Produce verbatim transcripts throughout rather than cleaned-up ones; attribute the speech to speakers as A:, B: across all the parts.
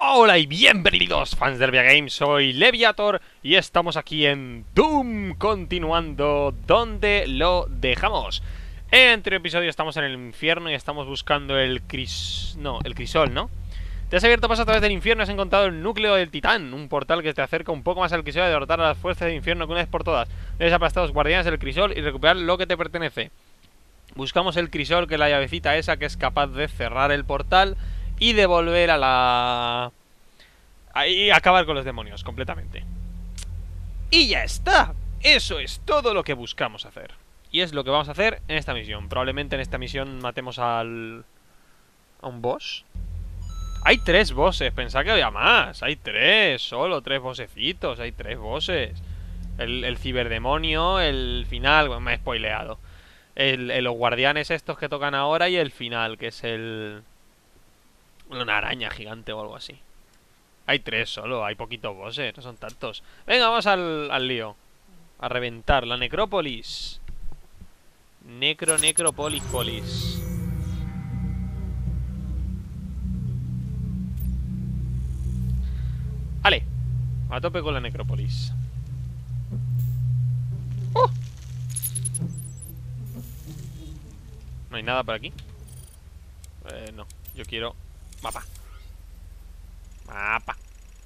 A: Hola y bienvenidos, fans del Videogame, soy Leviator y estamos aquí en Doom, continuando donde lo dejamos. En el anterior episodio estamos en el infierno y estamos buscando el cris... no, el crisol, ¿no? Te has abierto paso a través del infierno y has encontrado el núcleo del titán, un portal que te acerca un poco más al crisol y derrotar a las fuerzas del infierno que una vez por todas. Debes aplastar a los guardianes del crisol y recuperar lo que te pertenece. Buscamos el crisol, que es la llavecita esa que es capaz de cerrar el portal y de volver a la... ahí acabar con los demonios completamente. Y ya está. Eso es todo lo que buscamos hacer. Y es lo que vamos a hacer en esta misión. Probablemente en esta misión matemos al... a un boss. Hay tres bosses, pensaba que había más. Hay tres, solo tres bossecitos. Hay tres bosses. El, el ciberdemonio, el final, bueno, me he spoileado. el, el, Los guardianes estos que tocan ahora y el final, que es el... una araña gigante o algo así. Hay tres solo, hay poquitos bosses, no son tantos. Venga, vamos al, al lío. A reventar la necrópolis. Necro, necropolis, polis. Vale, a tope con la necrópolis. ¡Oh! ¿No hay nada por aquí? Eh, no, yo quiero mapa. Mapa.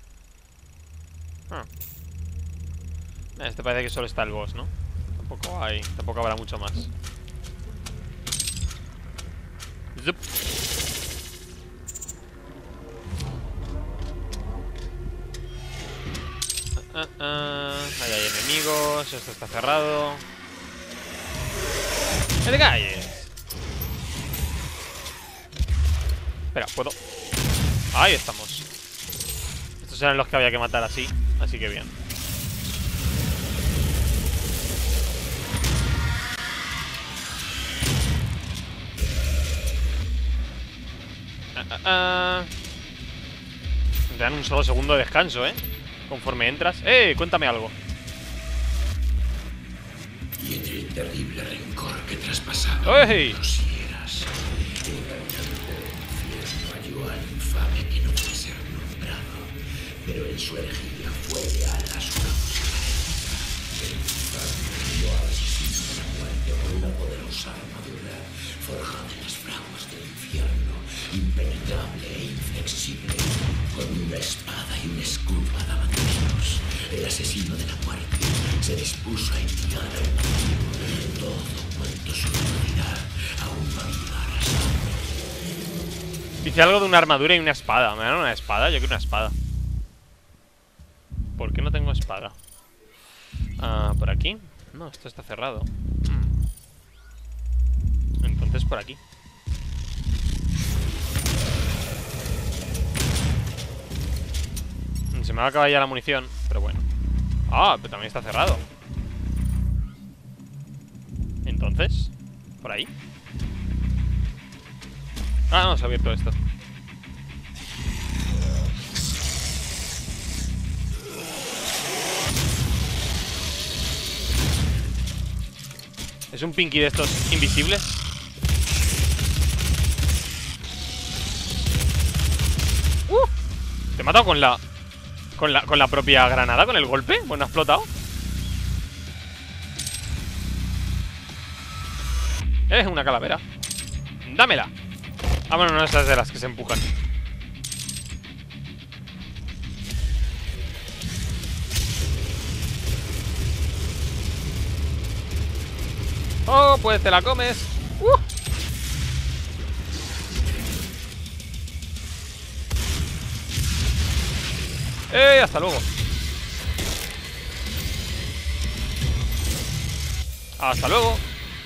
A: Ah. Este parece que solo está el boss, ¿no? Tampoco hay, tampoco habrá mucho más. Zup. Ah, ah, ah. Ahí hay enemigos. Esto está cerrado. ¡No te calles! Espera, ¿puedo? Ahí estamos. Estos eran los que había que matar así. Así que bien. Ah, ah, ah. Te dan un solo segundo de descanso, ¿eh? Conforme entras. ¡Eh! Cuéntame algo.
B: Y en el terrible rencor que traspasaba
A: ¡Ey!
B: los hieras, engañando infierno halló al infame que no puede ser nombrado, pero en su herejía fue leal a su causa. El infame halló al asesino de la muerte por una poderosa armadura forjada en las fraguas del infierno, impenetrable e inflexible, con una espada y un escudo adamantinos. El asesino de la muerte se dispuso a enviar al mundo todo cuanto su humanidad aún no había arrasado.
A: Dice algo de una armadura y una espada. ¿Me dan una espada? Yo quiero una espada. ¿Por qué no tengo espada? Ah, ¿por aquí? No, esto está cerrado. hmm. Entonces por aquí. Se me va a acabar ya la munición, pero bueno. Ah, pero también está cerrado. Entonces, por ahí. Ah, no, se ha abierto esto. ¿Es un Pinky de estos invisibles? ¡Uh! Te he matado con la... Con la, con la propia granada, con el golpe. Bueno, ha explotado. Es una calavera. Dámela. Ah, bueno, no, esas de las que se empujan. Oh, pues te la comes. uh. ¡Eh! Hasta luego. Hasta luego.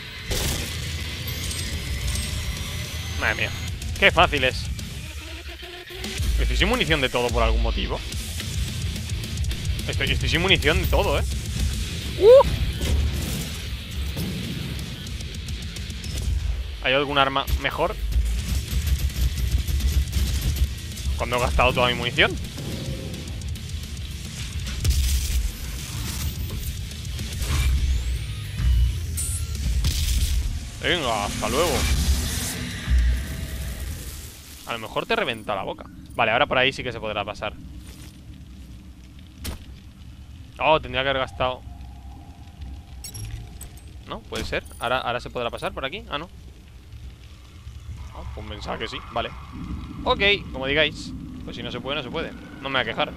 A: Madre mía, qué fácil es. Estoy sin munición de todo por algún motivo. Estoy, estoy sin munición de todo, ¿eh? ¡Uh! ¿Hay algún arma mejor? Cuando he gastado toda mi munición. Venga, hasta luego. A lo mejor te reventa la boca. Vale, ahora por ahí sí que se podrá pasar. Oh, tendría que haber gastado. ¿No? ¿Puede ser? ¿Ahora, ahora se podrá pasar por aquí? Ah, no. Oh, pues pensaba que sí, vale. Ok, como digáis. Pues si no se puede, no se puede. No me voy a quejar.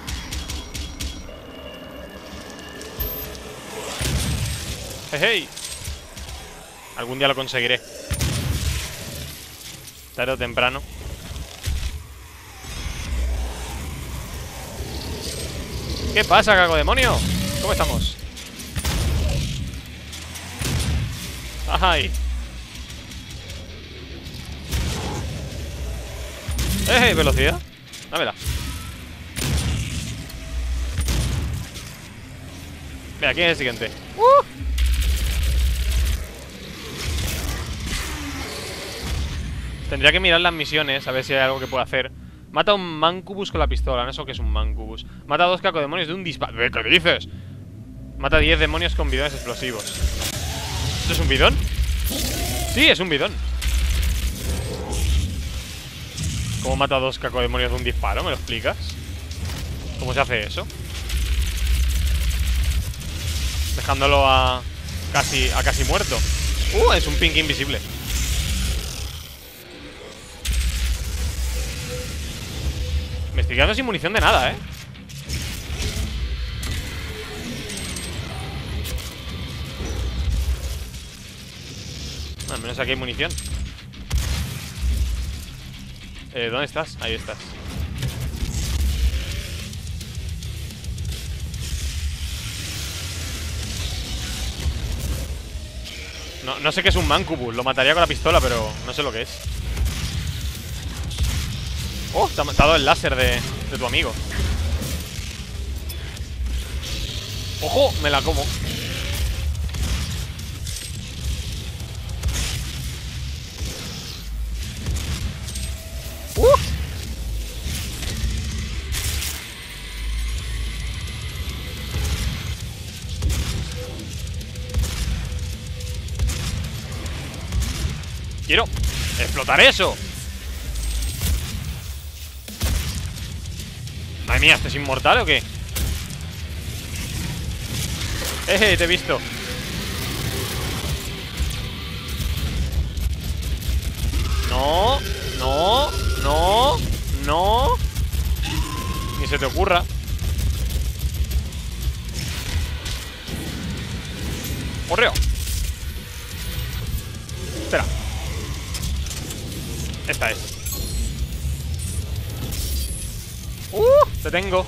A: Hey, hey. Algún día lo conseguiré. Tarde o temprano. ¿Qué pasa, cago demonio? ¿Cómo estamos? ¡Ay! ¡Eh! ¿Velocidad? Dámela. Mira, ¿quién es el siguiente? ¡Uh! Tendría que mirar las misiones, a ver si hay algo que pueda hacer. Mata a un mancubus con la pistola. No sé qué es un mancubus. Mata a dos cacodemonios de un disparo. ¿Qué dices? Mata a diez demonios con bidones explosivos. ¿Esto es un bidón? Sí, es un bidón. ¿Cómo mata a dos cacodemonios de un disparo? ¿Me lo explicas? ¿Cómo se hace eso? Dejándolo a casi, a casi muerto. Uh, es un pink invisible. Me estoy quedando sin munición de nada, ¿eh? Al menos aquí hay munición. eh, ¿Dónde estás? Ahí estás. No, no sé qué es un mancubus. Lo mataría con la pistola, pero no sé lo que es. Oh, te ha matado el láser de, de tu amigo. ¡Ojo! Me la como. ¡Uh! Quiero explotar eso. Madre mía, ¿este es inmortal o qué? Eh, te he visto. No, no, no, no. Ni se te ocurra. Correo. Espera. Esta es. ¡Uh! Te tengo.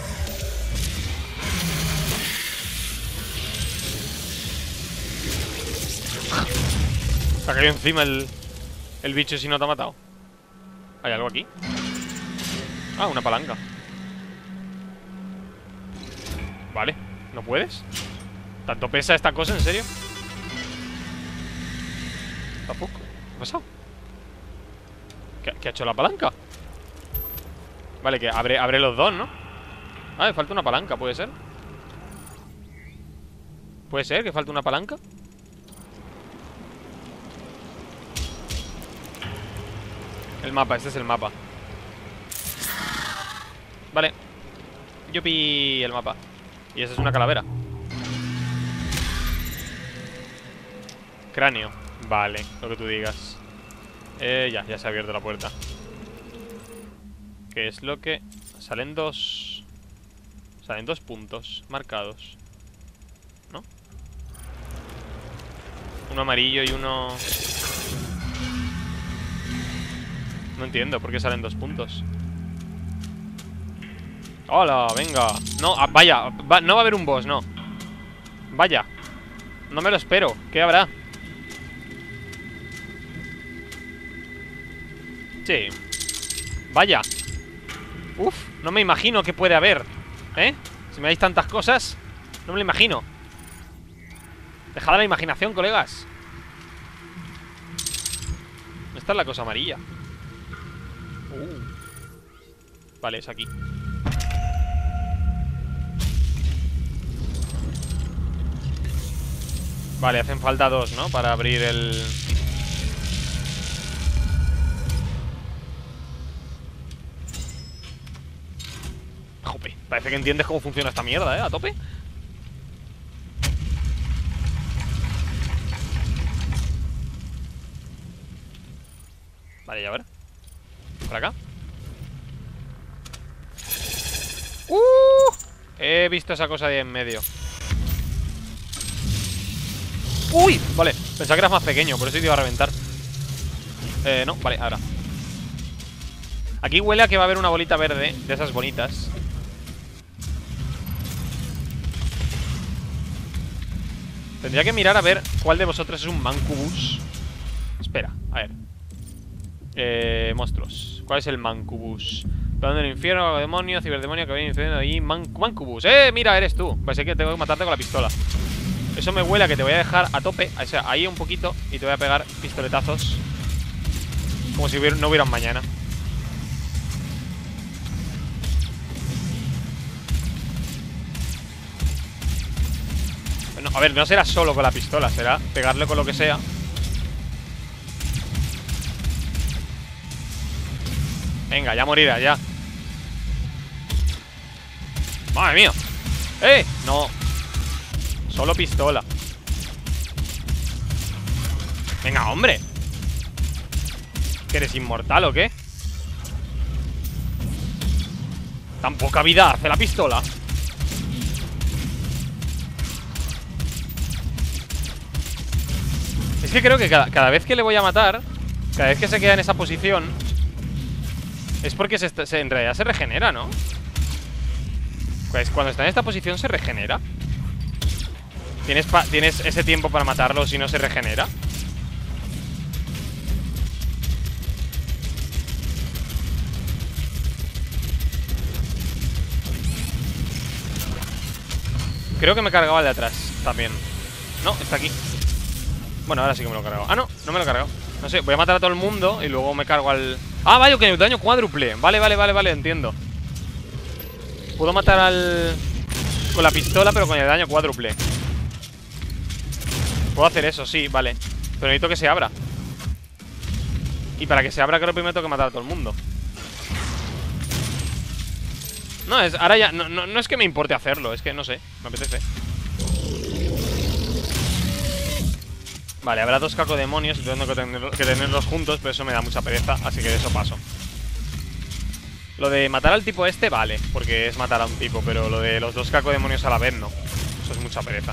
A: Se ha caído encima el, el bicho si no te ha matado. ¿Hay algo aquí? Ah, una palanca. Vale, ¿no puedes? ¿Tanto pesa esta cosa, en serio? ¿Tampoco? ¿Qué ha pasado? ¿Qué, qué ha hecho la palanca? Vale, que abre, abre los dos, ¿no? Ah, me falta una palanca, ¿puede ser? ¿Puede ser que falte una palanca? El mapa, este es el mapa. Vale. Yupi, el mapa. Y esa es una calavera. Cráneo. Vale, lo que tú digas. Eh, ya, ya se ha abierto la puerta. ¿Qué es lo que...? Salen dos... Salen dos puntos marcados, ¿no? Uno amarillo y uno... No entiendo por qué salen dos puntos. ¡Hola! Venga. No, ah, vaya, va, no va a haber un boss, no. Vaya. No me lo espero. ¿Qué habrá? Sí. Vaya. Uf, no me imagino qué puede haber. ¿Eh? Si me dais tantas cosas, no me lo imagino. Dejad la imaginación, colegas. Esta es la cosa amarilla. uh. Vale, es aquí. Vale, hacen falta dos, ¿no? Para abrir el... Jope, parece que entiendes cómo funciona esta mierda, ¿eh? A tope. Vale, ya a ver. Por acá. ¡Uh! He visto esa cosa de en medio. ¡Uy! Vale, pensaba que eras más pequeño, por eso te iba a reventar. Eh, no, vale, ahora. Aquí huele a que va a haber una bolita verde, de esas bonitas. Tendría que mirar a ver cuál de vosotros es un Mancubus. Espera, a ver. Eh, monstruos. ¿Cuál es el Mancubus? Plan del infierno, demonio, ciberdemonio que viene incendiando ahí. Man Mancubus. ¡Eh! Mira, eres tú. Pensé que tengo que matarte con la pistola. Eso me huele a que te voy a dejar a tope. O sea, ahí un poquito. Y te voy a pegar pistoletazos. Como si hubiera, no hubiera un mañana. Bueno, a ver, no será solo con la pistola. Será pegarle con lo que sea. Venga, ya morirá, ya. Madre mía. ¡Eh! No. Solo pistola. Venga, hombre. ¿Que eres inmortal o qué? Tan poca vida hace la pistola. Es que creo que cada, cada vez que le voy a matar, cada vez que se queda en esa posición, es porque se, se, en realidad se regenera, ¿no? Pues cuando está en esta posición se regenera. ¿Tienes, pa ¿Tienes ese tiempo para matarlo si no se regenera? Creo que me cargaba el de atrás también. No, está aquí. Bueno, ahora sí que me lo he cargado. Ah, no, no me lo he cargado. No sé, voy a matar a todo el mundo y luego me cargo al... Ah, vaya, que daño cuádruple. Vale, vale, vale, vale, entiendo. Puedo matar al... con la pistola, pero con el daño cuádruple. Puedo hacer eso, sí, vale. Pero necesito que se abra. Y para que se abra creo que primero tengo que matar a todo el mundo. No, es, ahora ya, no, no, no es que me importe hacerlo. Es que no sé, me apetece. Vale, habrá dos cacodemonios y tengo que, tener, que tenerlos juntos, pero eso me da mucha pereza, así que de eso paso. Lo de matar al tipo este, vale, porque es matar a un tipo, pero lo de los dos cacodemonios a la vez, no. Eso es mucha pereza.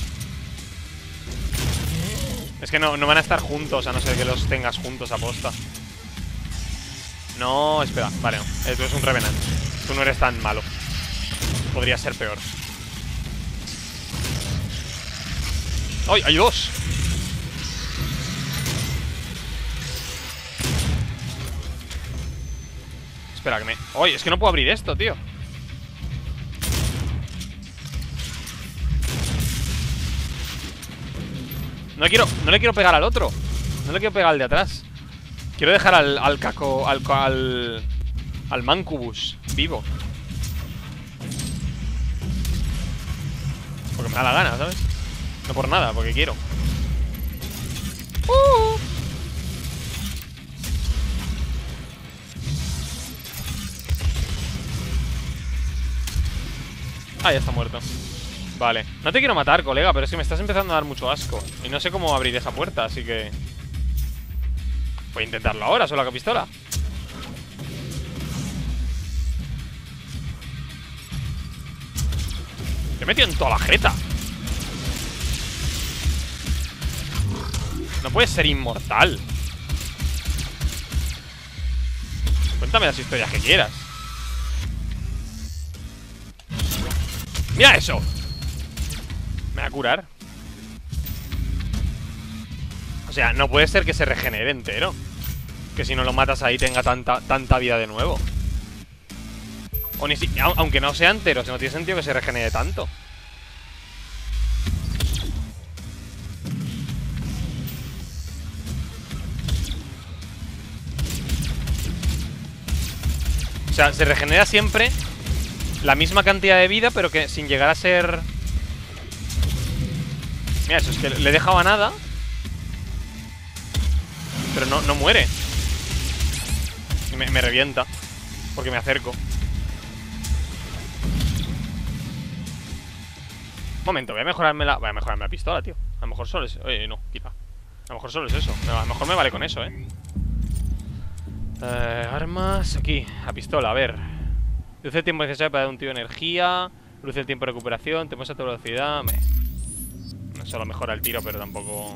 A: Es que no, no van a estar juntos, a no ser que los tengas juntos a posta. No, espera, vale, no. Tú eres un Revenant. Tú no eres tan malo. Podría ser peor. ¡Ay, hay dos! Espera, que me... ¡Oye! Es que no puedo abrir esto, tío. No le quiero, no le quiero pegar al otro. No le quiero pegar al de atrás. Quiero dejar al, al caco... Al, al... Al Mancubus vivo. Porque me da la gana, ¿sabes? No por nada, porque quiero. ¡Uh! Ah, ya está muerto. Vale, no te quiero matar, colega, pero es que me estás empezando a dar mucho asco. Y no sé cómo abrir esa puerta, así que... voy a intentarlo ahora, solo con pistola. Te he metido en toda la jeta. No puedes ser inmortal. Cuéntame las historias que quieras. ¡Mira eso! Me va a curar. O sea, no puede ser que se regenere entero. Que si no lo matas ahí tenga tanta, tanta vida de nuevo. O ni si, aunque no sea entero, no tiene sentido que se regenere tanto. O sea, se regenera siempre la misma cantidad de vida, pero que sin llegar a ser... Mira, eso es que le he dejado a nada. Pero no, no muere. Y me, me revienta porque me acerco. Momento, voy a mejorarme la... Voy a mejorarme la pistola, tío. A lo mejor solo es... Oye, no, quizá. A lo mejor solo es eso. A lo mejor me vale con eso, eh. eh armas, aquí, la pistola, a ver. Reduce el tiempo necesario para dar un tiro de energía. Reduce el tiempo de recuperación. Te pones a tu velocidad. Me... No solo mejora el tiro, pero tampoco...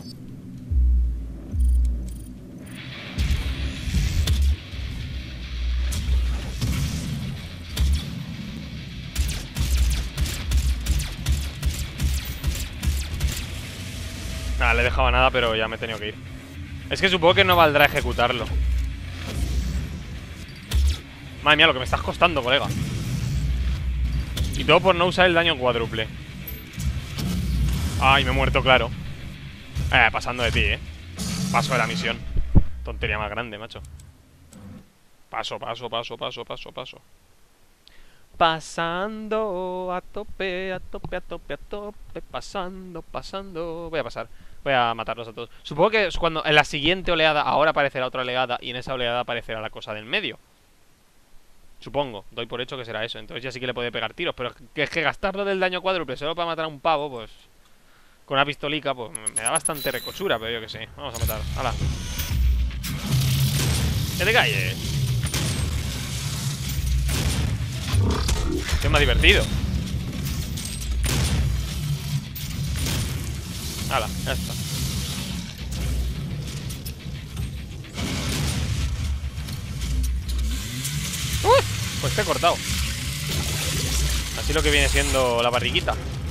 A: Nada, le he dejado nada, pero ya me he tenido que ir. Es que supongo que no valdrá ejecutarlo. Madre mía, lo que me estás costando, colega. Y todo por no usar el daño cuádruple. Ay, me he muerto, claro. Eh, pasando de ti, eh. Paso de la misión. Tontería más grande, macho. Paso, paso, paso, paso, paso, paso. Pasando a tope, a tope, a tope, a tope. Pasando, pasando. Voy a pasar. Voy a matarlos a todos. Supongo que es cuando en la siguiente oleada ahora aparecerá otra oleada y en esa oleada aparecerá la cosa del medio. Supongo, doy por hecho que será eso. Entonces ya sí que le puede pegar tiros. Pero que es que gastarlo del daño cuádruple solo para matar a un pavo, pues... Con una pistolica, pues me da bastante recochura, pero yo que sé. Vamos a matar. ¡Hala! ¡Que te calles! Que es más divertido. ¡Hala! Ya está. ¡Uy! Pues te he cortado. Así lo que viene siendo la barriguita.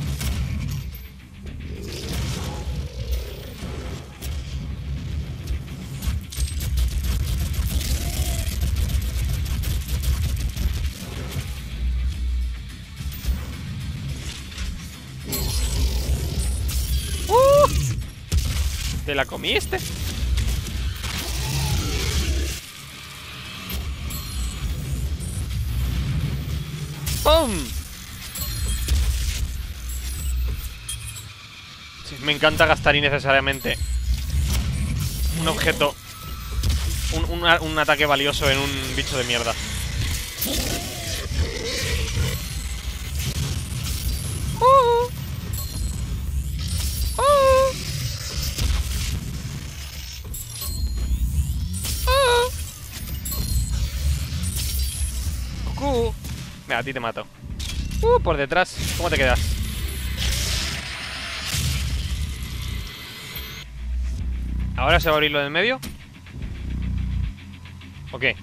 A: ¡Uh! ¿Te la comiste? ¡Pum! Sí, me encanta gastar innecesariamente un objeto, un, un, un ataque valioso en un bicho de mierda. ¡Uh! ¡Uh! ¡Uh! ¡Cucú! Mira, a ti te mato. Uh, por detrás. ¿Cómo te quedas? ¿Ahora se va a abrir lo del medio? ¿O qué?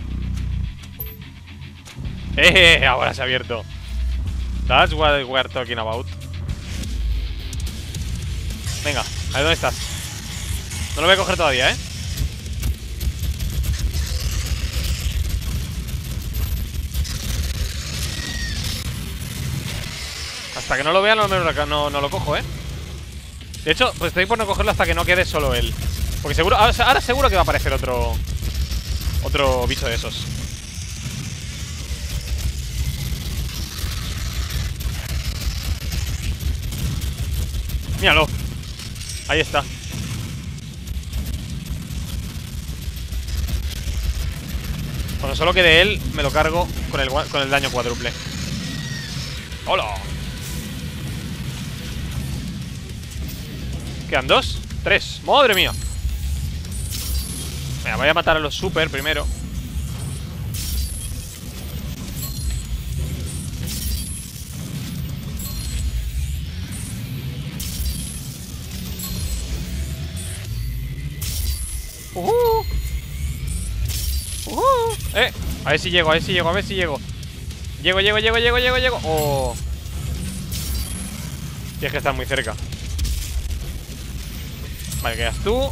A: ¡Eh! Ahora se ha abierto. That's what we're talking about. Venga, a ver dónde estás. No lo voy a coger todavía, ¿eh? Hasta que no lo vea no, no, no lo cojo, ¿eh? De hecho, pues estoy por no cogerlo hasta que no quede solo él. Porque seguro, ahora, ahora seguro que va a aparecer otro Otro bicho de esos. Míralo. Ahí está. Cuando solo quede él, me lo cargo con el, con el daño cuádruple. ¡Hola! ¿Quedan dos? Tres. ¡Madre mía! Venga, voy a matar a los super primero. Uh -huh. Uh -huh. Eh, a ver si llego, a ver si llego, a ver si llego. Llego, llego, llego, llego, llego, llego. Oh. Tienes que estar muy cerca. Vale, quedas tú.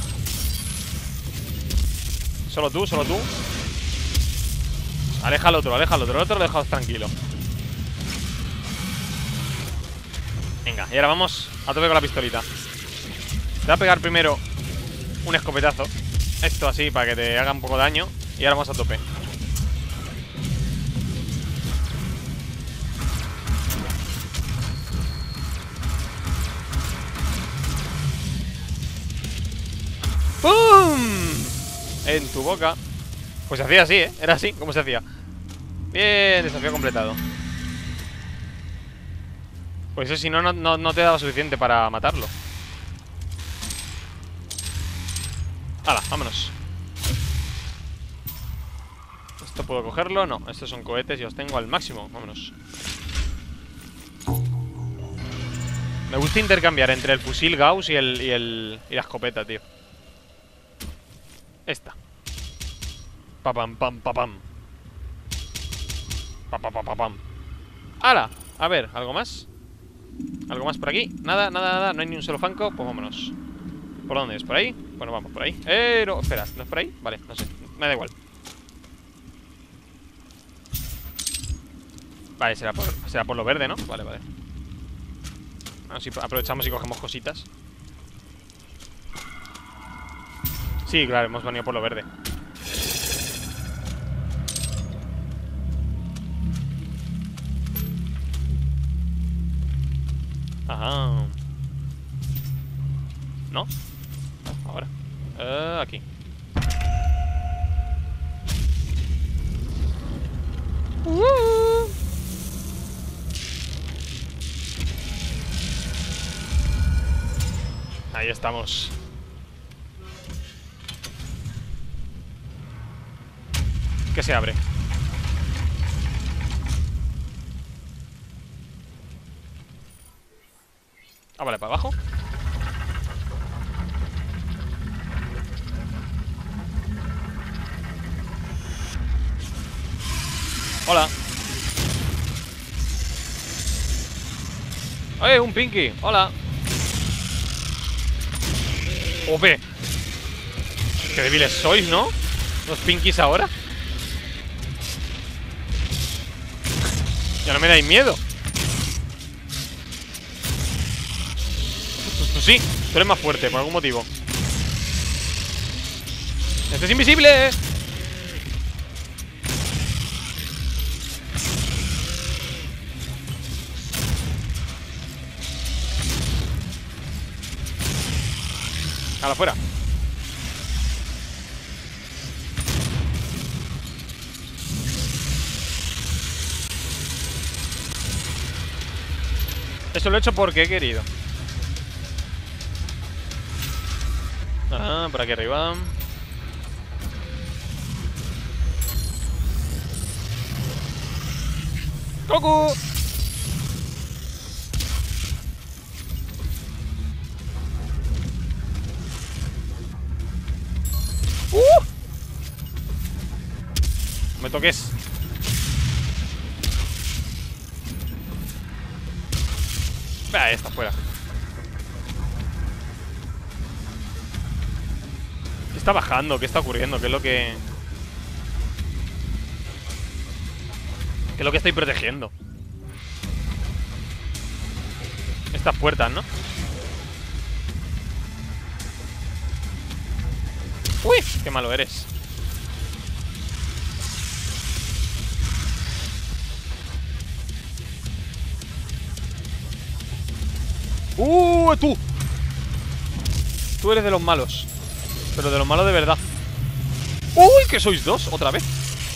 A: Solo tú, solo tú. Aleja al otro, aleja al otro. El otro lo dejamos tranquilo. Venga, y ahora vamos a tope con la pistolita. Te voy a pegar primero un escopetazo. Esto así, para que te haga un poco de daño. Y ahora vamos a tope. ¡Pum! En tu boca. Pues se hacía así, ¿eh? Era así, como se hacía. Bien, desafío completado. Pues eso, si no, no, no te daba suficiente para matarlo. ¡Hala! Vámonos. ¿Esto puedo cogerlo? No, estos son cohetes y los tengo al máximo. Vámonos. Me gusta intercambiar entre el fusil Gauss y el, y el y la escopeta, tío. Esta. Papam, pam, papam. Papapapapam. ¡Hala! A ver, ¿algo más? ¿Algo más por aquí? Nada, nada, nada. No hay ni un solo fanco. Pues vámonos. ¿Por dónde es? ¿Por ahí? Bueno, vamos por ahí. Eh, no, espera, ¿no es por ahí? Vale, no sé. Me da igual. Vale, será por, será por lo verde, ¿no? Vale, vale. Así aprovechamos y cogemos cositas. Sí, claro, hemos venido por lo verde. Ajá. ¿No? Ahora. Uh, aquí. Uh. Ahí estamos. ¿Qué se abre? Ah, vale, para abajo. Hola. ¡Eh, un Pinky! ¡Hola! ¡Ope! ¡Qué débiles sois!, ¿no? Los Pinkies ahora. Ya no me dais miedo. Pues tú sí, tú eres más fuerte, por algún motivo. ¡Este es invisible! ¡Hala, fuera! Eso lo he hecho porque he querido. Ah, por aquí arriba. ¡Goku! ¡Uh! No me toques. Ahí está, fuera. ¿Qué está bajando? ¿Qué está ocurriendo? ¿Qué es lo que...? ¿Qué es lo que estoy protegiendo? Estas puertas, ¿no? ¡Uy! ¡Qué malo eres! ¡Uh! ¡Tú! Tú eres de los malos. Pero de los malos de verdad. ¡Uy! ¿Que sois dos? ¿Otra vez?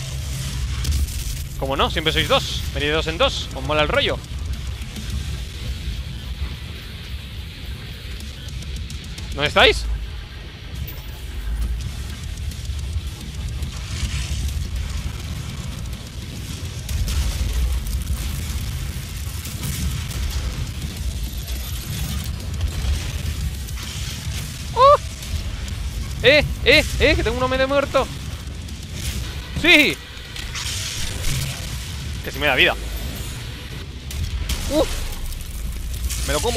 A: ¿Cómo no? Siempre sois dos. Venid de dos en dos. Os mola el rollo. ¿Dónde estáis? ¡Eh! ¡Eh! ¡Eh! ¡Que tengo uno medio muerto! ¡Sí! Que si me da vida. ¡Uf! ¡Me lo como!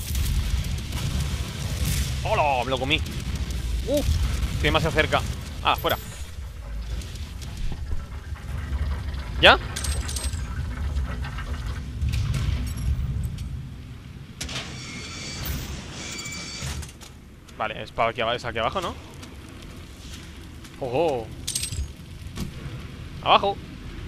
A: ¡Hola! Me lo comí. ¡Uf! Que más se acerca. ¡Ah! ¡Fuera! ¿Ya? Vale, es para aquí, es aquí abajo, ¿no? ¡Ojo! ¡Abajo!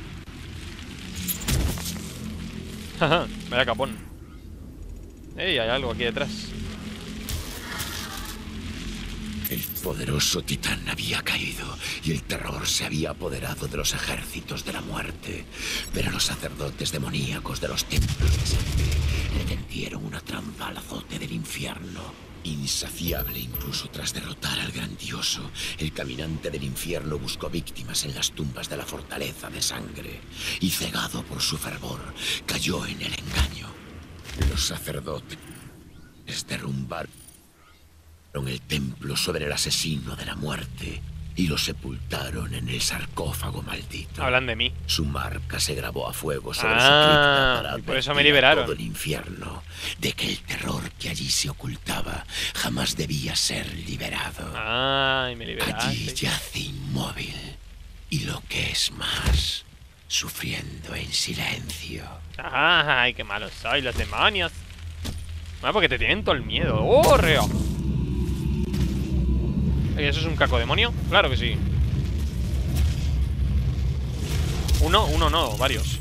A: Jaja, vaya capón. ¡Ey! Hay algo aquí detrás.
B: El poderoso titán había caído y el terror se había apoderado de los ejércitos de la muerte. Pero los sacerdotes demoníacos de los templos de sangre le tendieron una trampa al azote del infierno. Insaciable incluso tras derrotar al grandioso, el caminante del infierno buscó víctimas en las tumbas de la fortaleza de sangre. Y cegado por su fervor, cayó en el engaño. Los sacerdotes derrumbaron el templo sobre el asesino de la muerte y lo sepultaron en el sarcófago maldito.
A: Hablan de mí.
B: Su marca se grabó a fuego sobre
A: Ah,
B: su cripta para
A: y por eso me
B: advertir a
A: liberaron.
B: todo el infierno de que el terror que allí se ocultaba jamás debía ser liberado.
A: Ay, me
B: Allí
A: liberaste.
B: yace inmóvil y lo que es más, sufriendo en silencio.
A: Ay, qué malos sois los demonios. Ah, porque te tienen todo el miedo. ¡Oh, reo! ¿Eso es un caco demonio? Claro que sí. Uno, uno no, varios.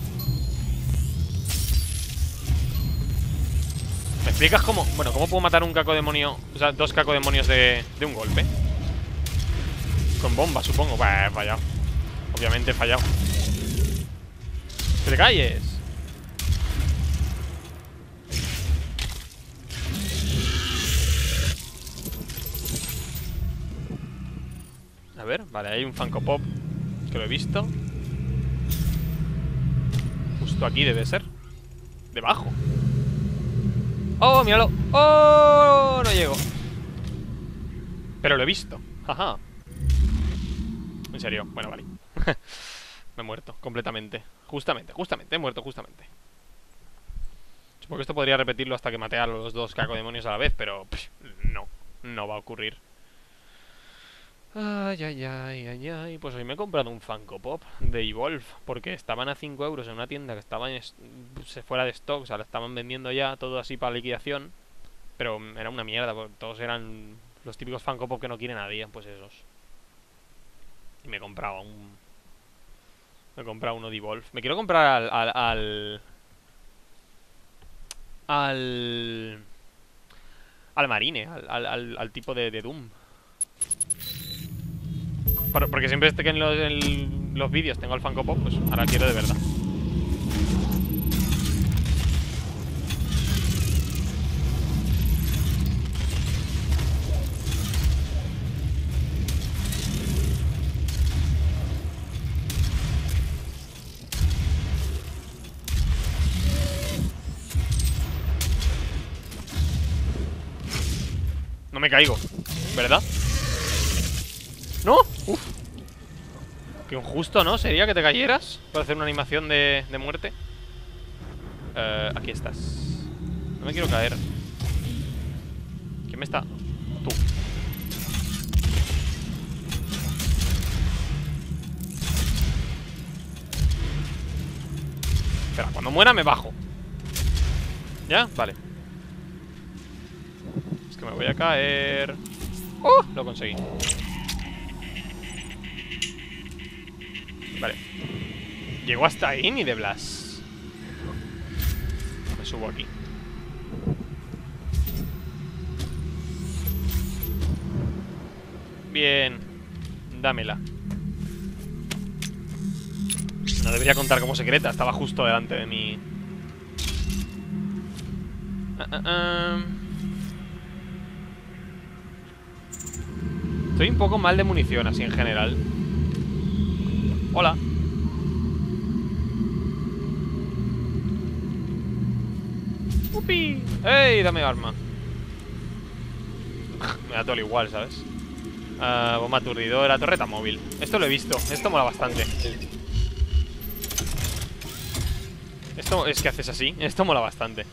A: ¿Me explicas cómo? Bueno, ¿cómo puedo matar un caco demonio? O sea, dos caco demonios de, de un golpe. Con bomba, supongo. Bah, he fallado. Obviamente he fallado. ¡Que te calles! A ver, vale, hay un Funko Pop que lo he visto. Justo aquí debe ser. Debajo. ¡Oh, míralo! ¡Oh! No llego. Pero lo he visto. Ajá. En serio, bueno, vale. Me he muerto completamente. Justamente, justamente, he muerto justamente. Supongo que esto podría repetirlo hasta que mate a los dos cacodemonios a la vez, pero pff, no, no va a ocurrir. Ay, ay, ay, ay, ay. Pues hoy me he comprado un Funko Pop de Evolve, porque estaban a cinco euros en una tienda que estaba en se fuera de stock. O sea, la estaban vendiendo ya todo así para liquidación. Pero era una mierda, porque todos eran los típicos Funko Pop que no quiere nadie. Pues esos. Y me he comprado un... Me he comprado uno de Evolve. Me quiero comprar al... Al... Al, al, al Marine, al, al, al, al tipo de, de Doom. Porque siempre este que en los, en los vídeos tengo el Funko Pop, pues ahora quiero de verdad. No me caigo, ¿verdad? ¡No! ¡Uf! Qué injusto, ¿no? Sería que te cayeras para hacer una animación de, de muerte. Uh, aquí estás. No me quiero caer. ¿Quién me está? Tú. Espera, cuando muera me bajo. ¿Ya? Vale. Es que me voy a caer. ¡Oh! Lo conseguí. Vale. Llego hasta ahí ni de Blas. Me subo aquí. Bien. Dámela. No debería contar como secreta. Estaba justo delante de mí. Uh, uh, uh. Estoy un poco mal de munición así en general. Hola. ¡Upi! ¡Ey! Dame arma. Me da todo igual, ¿sabes? Uh, bomba aturdidora, torreta móvil. Esto lo he visto, esto mola bastante. Esto es que haces así. Esto mola bastante.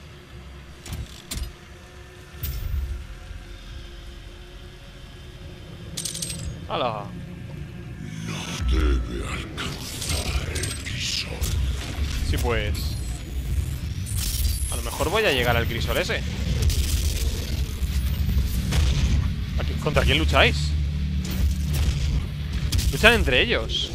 A: ¡Hala!
B: No debe alcanzar el crisol.
A: Sí, pues... A lo mejor voy a llegar al crisol ese. ¿Aquí? ¿Contra quién lucháis? Luchan entre ellos.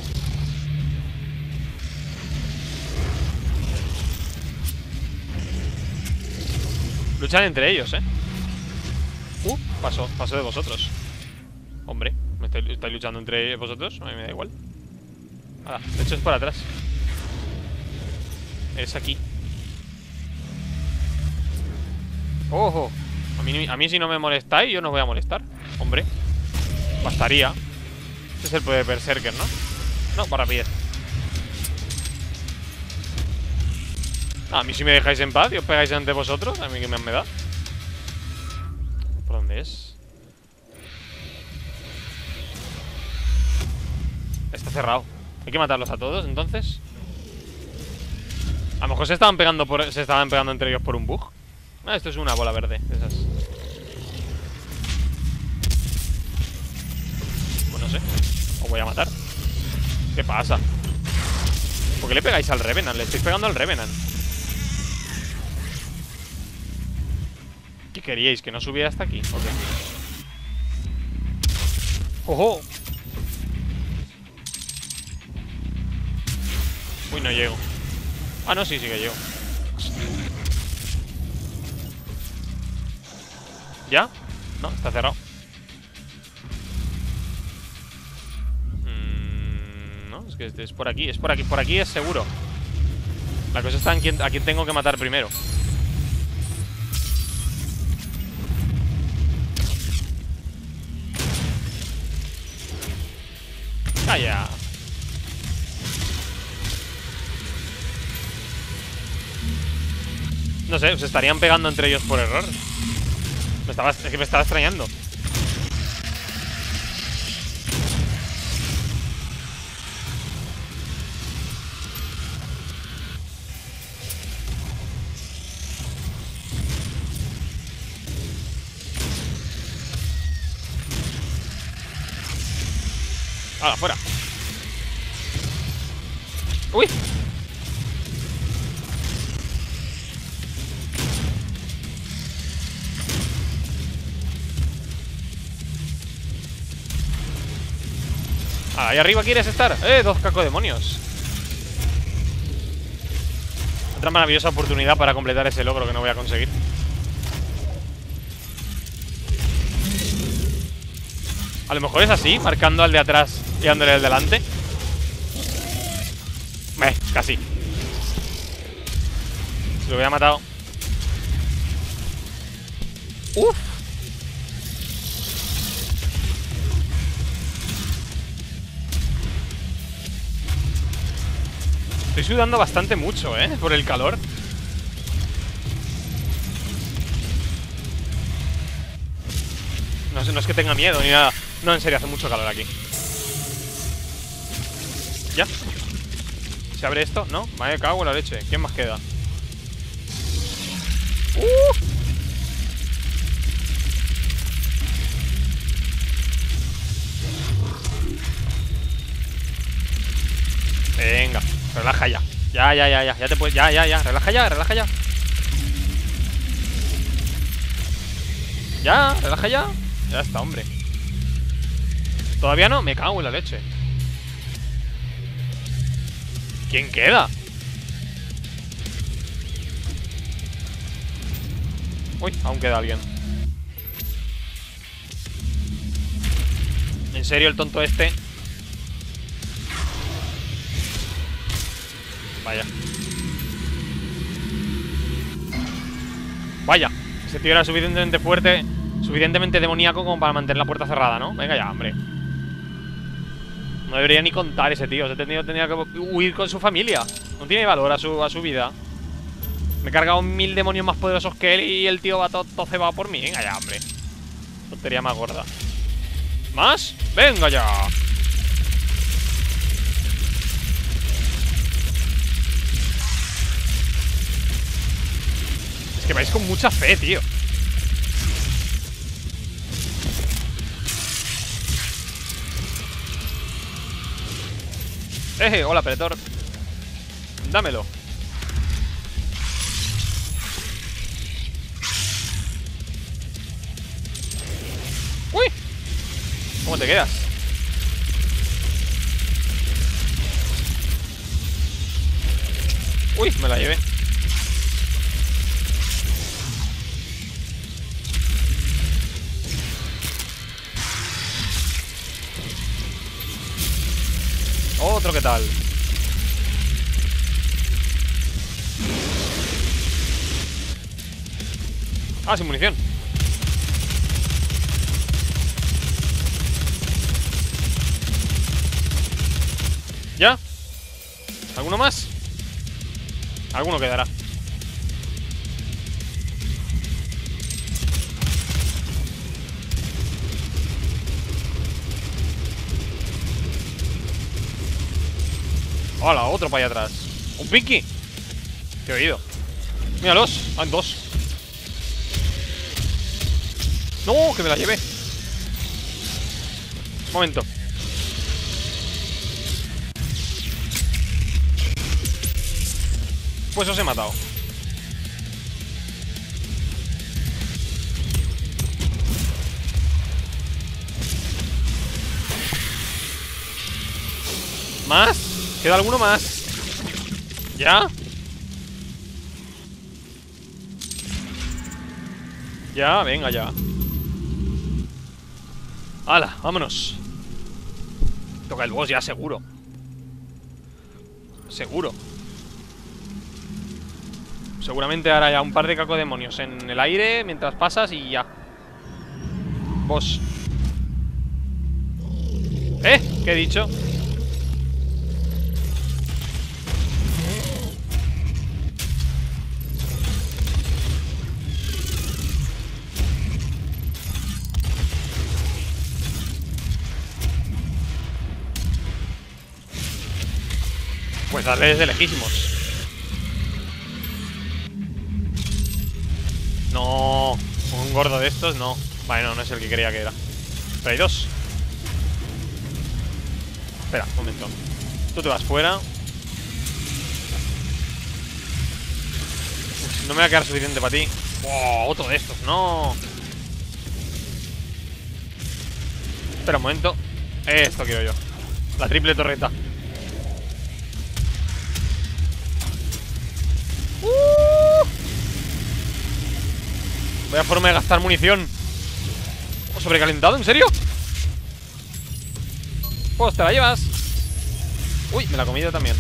A: Luchan entre ellos, ¿eh? Uh Paso, paso de vosotros. Hombre, ¿me estáis, estáis luchando entre vosotros? A mí me da igual. Ah, de hecho es por atrás. Es aquí. ¡Ojo! A mí, a mí si no me molestáis, yo no os voy a molestar. Hombre, bastaría. Este es el poder Berserker, ¿no? No, para rapidez. A mí si me dejáis en paz y os pegáis entre vosotros, a mí que me, me da. ¿Por dónde es? Está cerrado. Hay que matarlos a todos, entonces. A lo mejor se estaban pegando por, se estaban pegando entre ellos por un bug. Ah, esto es una bola verde de esas. Pues no sé. Os voy a matar. ¿Qué pasa? ¿Por qué le pegáis al Revenant? Le estáis pegando al Revenant. ¿Qué queríais? ¿Que no subiera hasta aquí? ¿O qué? ¡Ojo! Uy, no llego. Ah, no, sí, sí que llego. ¿Ya? No, está cerrado. mm, No, es que es por aquí. Es por aquí, por aquí es seguro. La cosa está en quién, a quién tengo que matar primero. ¡Calla! No sé, se estarían pegando entre ellos por error. Me estaba, es que me estaba extrañando. ¡Hala, fuera! ¡Uy! Ahí arriba quieres estar. Eh, dos cacodemonios. Otra maravillosa oportunidad para completar ese logro que no voy a conseguir. A lo mejor es así, marcando al de atrás y dándole al delante. Eh, casi. Se lo hubiera matado. Uf. Estoy sudando bastante mucho, ¿eh? Por el calor. No, no es que tenga miedo ni nada. No, en serio, hace mucho calor aquí. ¿Ya? ¿Se abre esto? ¿No? Me cago en la leche. ¿Quién más queda? ¡Uh! Venga, relaja ya. Ya, ya, ya, ya. Ya te puedes. Ya, ya, ya. Relaja ya, relaja ya. Ya, relaja ya. Ya está, hombre. ¿Todavía no? Me cago en la leche. ¿Quién queda? Uy, aún queda alguien. ¿En serio el tonto este? Vaya. Vaya. Ese tío era suficientemente fuerte, suficientemente demoníaco como para mantener la puerta cerrada, ¿no? Venga ya, hombre. No debería ni contar ese tío. Se tendría, tendría que huir con su familia. No tiene valor a su, a su vida. Me he cargado mil demonios más poderosos que él y el tío va todo, todo cebado por mí. Venga ya, hombre. Tontería más gorda. ¿Más? ¡Venga ya! Es que vais con mucha fe, tío. Eh, hola, Pretor. Dámelo. Uy. ¿Cómo te quedas? Uy, me la llevé. Otro, ¿qué tal? Ah, sin munición. ¿Ya? ¿Alguno más? Alguno quedará. Hola, otro para allá atrás. ¿Un Pinky? Te he oído. Míralos, hay dos. No, que me la llevé. Momento. Pues os he matado. ¿Más? ¿Queda alguno más? ¿Ya? Ya, venga ya. ¡Hala! ¡Vámonos! Toca el boss ya, seguro. Seguro. Seguramente hará ya un par de cacodemonios en el aire mientras pasas y ya. Boss. ¿Eh? ¿Qué he dicho? Pues darle desde lejísimos. No, un gordo de estos no. Vale, no, no es el que creía que era. Pero hay dos. Espera, un momento. Tú te vas fuera. Uf, no me va a quedar suficiente para ti. Oh, otro de estos, no. Espera un momento. Esto quiero yo. La triple torreta. Vaya forma de gastar munición. ¿O sobrecalentado? ¿En serio? Pues te la llevas. Uy, me la he comido también.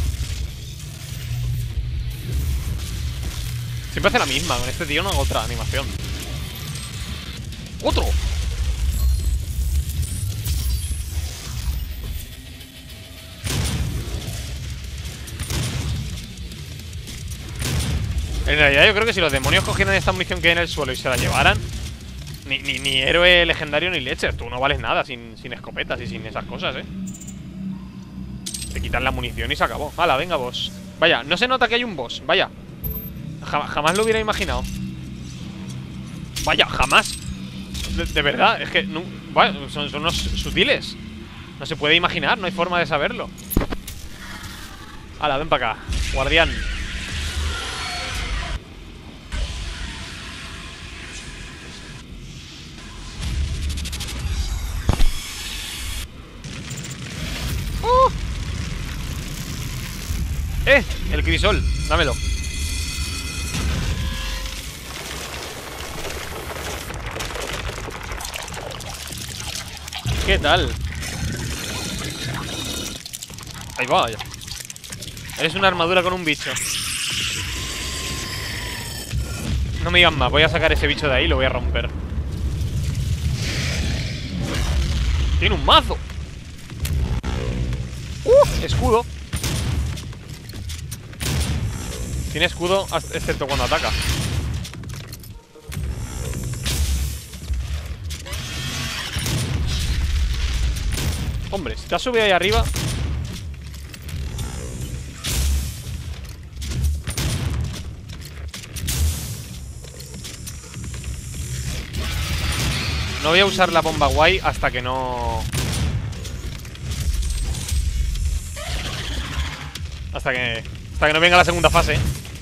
A: Siempre hace la misma. Con este tío no hago otra animación. ¡Otro! En realidad yo creo que si los demonios cogieran esta munición que hay en el suelo y se la llevaran, Ni, ni, ni héroe legendario ni leches. Tú no vales nada sin, sin escopetas y sin esas cosas, eh. Te quitan la munición y se acabó. Hala, venga, boss. Vaya, no se nota que hay un boss. Vaya, Jam jamás lo hubiera imaginado. Vaya, jamás. De, de verdad, es que no, bueno, son, son unos sutiles. No se puede imaginar, no hay forma de saberlo. Hala, ven para acá, guardián. ¡Uh! ¡Eh! El crisol, dámelo. ¿Qué tal? Ahí va, ya. Eres una armadura con un bicho. No me digan más, voy a sacar ese bicho de ahí y lo voy a romper. Tiene un mazo. ¡Uh! Escudo. Tiene escudo excepto cuando ataca. Hombre, si te has subido ahí arriba. No voy a usar la bomba guay hasta que no... Hasta que... Hasta que no venga la segunda fase.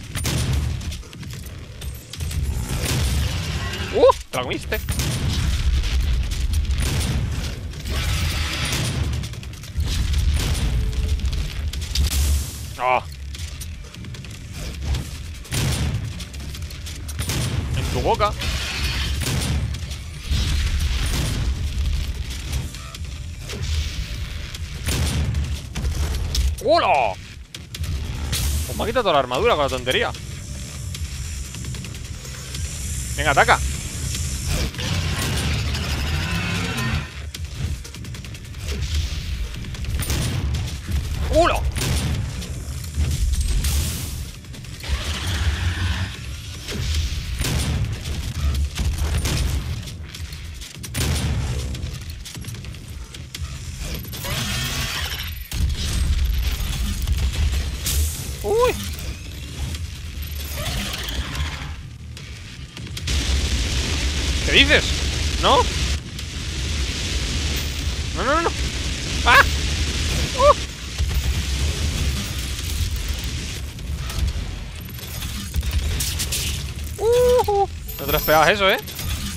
A: ¡Uh! Te la comiste. Oh. En tu boca. ¡Hola! Pues me ha quitado toda la armadura con la tontería. Venga, ataca. ¡Hola! ¡Uy! ¿Qué dices? ¿No? No, no, no, no. ¡Ah! ¡Uh! ¡Uh! No te lo esperabas eso, ¿eh?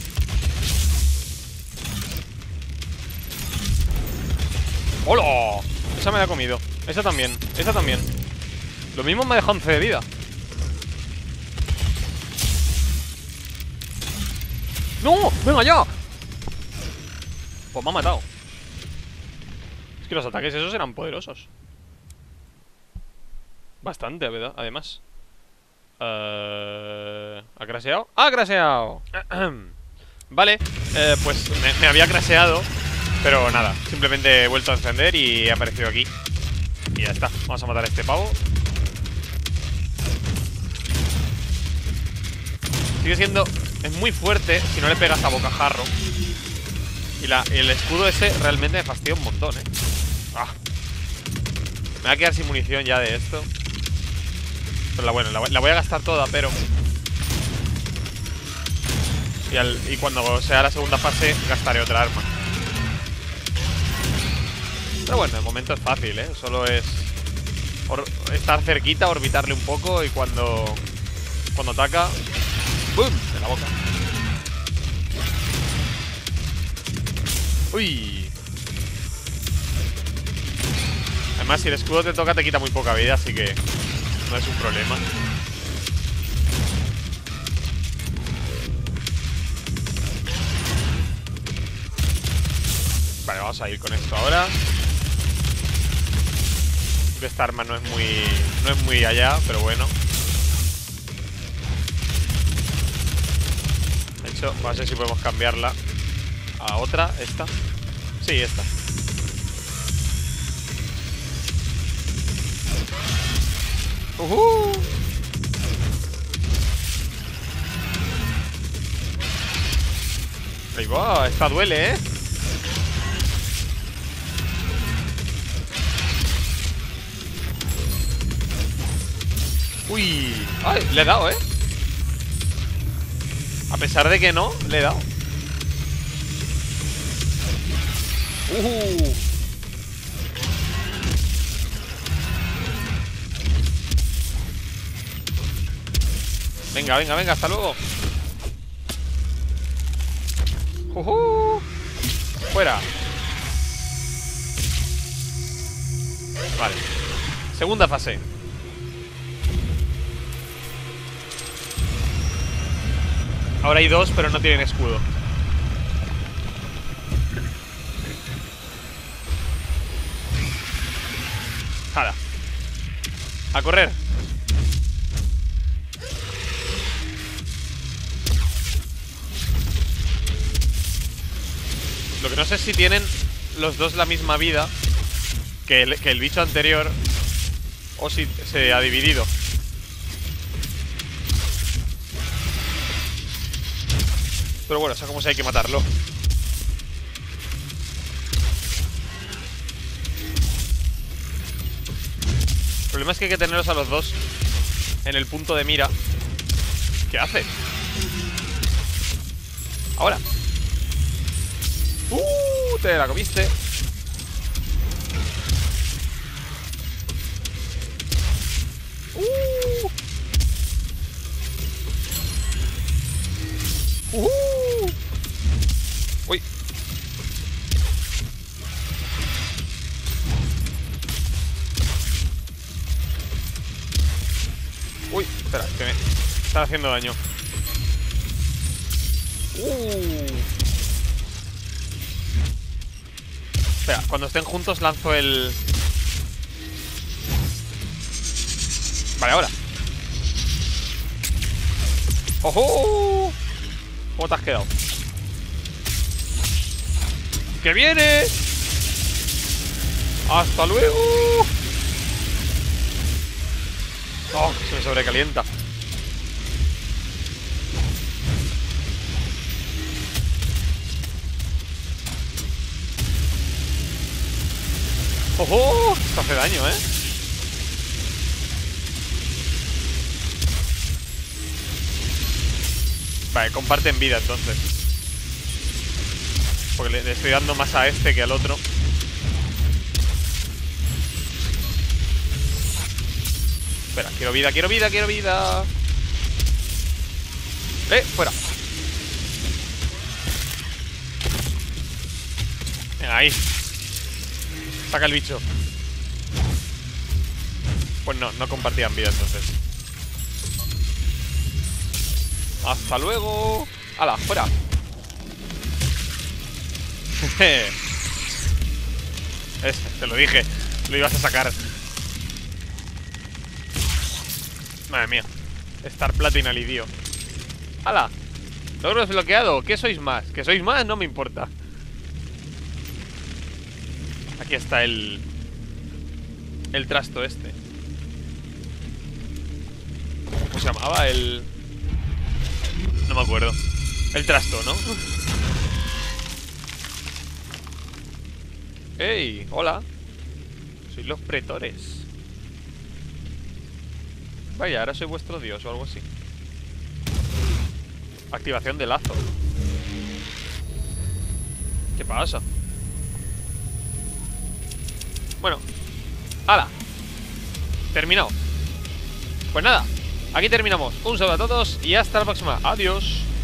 A: ¡Hola! Esa me la he comido. Esa también. Esa también. Lo mismo me ha dejado once de vida. ¡No! ¡Venga ya! Pues me ha matado. Es que los ataques esos eran poderosos. Bastante, ¿verdad? Además. Uh, ¿Ha crasheado? ¡Ha crasheado! Vale, eh, pues me, me había crasheado. Pero nada, simplemente he vuelto a encender y he aparecido aquí. Y ya está, vamos a matar a este pavo. Sigue siendo... Es muy fuerte si no le pegas a bocajarro. Y la, el escudo ese realmente me fastidia un montón, eh. Ah. Me voy a quedar sin munición ya de esto. Pero la, bueno, la, la voy a gastar toda, pero... Y, al, y cuando sea la segunda fase gastaré otra arma. Pero bueno, de momento es fácil, eh. Solo es estar cerquita, orbitarle un poco. Y cuando Cuando ataca, ¡bum! En la boca. Uy. Además, si el escudo te toca, te quita muy poca vida, así que no es un problema. Vale, vamos a ir con esto ahora. Esta arma no es muy... No es muy allá, pero bueno. De hecho, vamos a ver si podemos cambiarla a otra, esta. Sí, esta. ¡Uhú! Ahí va, esta duele, ¿eh? Uy, ay, le he dado, ¿eh? A pesar de que no, le he dado. Uh. Venga, venga, venga, hasta luego. Uh-huh. Fuera. Vale. Segunda fase. Ahora hay dos, pero no tienen escudo. Jala. A correr. Lo que no sé es si tienen los dos la misma vida que el, que el bicho anterior, o si se ha dividido. Pero bueno, eso como si hay que matarlo. El problema es que hay que tenerlos a los dos en el punto de mira. ¿Qué hace? Ahora. ¡Uh! Te la comiste. ¡Uh! ¡Uh! Uy. Uy, espera, que me están haciendo daño. Uh. Espera, cuando estén juntos lanzo el... Vale, ahora. ¡Ojo! ¿Cómo te has quedado? ¡Que viene! ¡Hasta luego! ¡Oh! Se me sobrecalienta. ¡Ojo! Esto hace daño, ¿eh? Vale, comparten vida entonces. Porque le, le estoy dando más a este que al otro. Espera, quiero vida, quiero vida, quiero vida. Eh, fuera. Venga, ahí. Saca el bicho. Pues no, no compartían vida entonces. Hasta luego. ¡Hala, fuera! Este, te lo dije. Lo ibas a sacar. Madre mía. Star Platinum al idio. ¡Hala! Logro desbloqueado. ¿Qué sois más? ¿Que sois más? No me importa. Aquí está el... El trasto este. ¿Cómo se llamaba? El... No me acuerdo. El trasto, ¿no? ¡Ey! Hola. Sois los pretores. Vaya, ahora soy vuestro dios o algo así. Activación de lazo. ¿Qué pasa? Bueno. ¡Hala! Terminado. Pues nada, aquí terminamos. Un saludo a todos y hasta la próxima. Adiós.